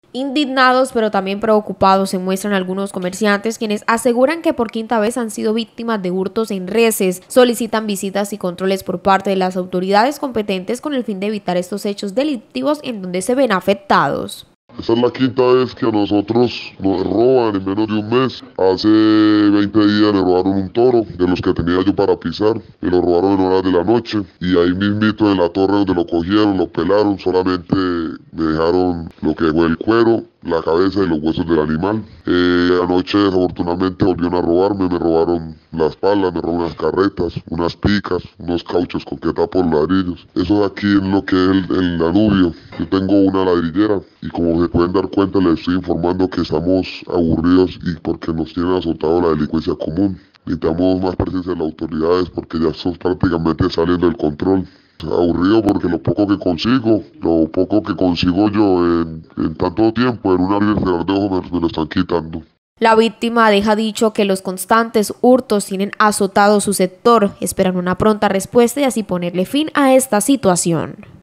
Indignados pero también preocupados se muestran algunos comerciantes quienes aseguran que por quinta vez han sido víctimas de hurtos en reses. Solicitan visitas y controles por parte de las autoridades competentes con el fin de evitar estos hechos delictivos en donde se ven afectados. Esta es la quinta vez que a nosotros nos roban en menos de un mes. Hace 20 días le robaron un toro de los que tenía yo para pisar. Me lo robaron en horas de la noche. Y ahí mismito en la torre donde lo cogieron, lo pelaron. Solamente me dejaron lo que fue el cuero, la cabeza y los huesos del animal. Anoche desafortunadamente volvieron a robarme. Me robaron las palas, me robaron unas carretas, unas picas, unos cauchos con que tapo los ladrillos. Eso de aquí en lo que es el Danubio. Yo tengo una ladrillera y como se pueden dar cuenta les estoy informando que estamos aburridos y porque nos tienen azotado la delincuencia común. Necesitamos más presencia de las autoridades porque ya estamos prácticamente saliendo del control. Aburrido porque lo poco que consigo yo en tanto tiempo en un abrir y cerrar de ojos me lo están quitando. La víctima deja dicho que los constantes hurtos tienen azotado su sector. Esperan una pronta respuesta y así ponerle fin a esta situación.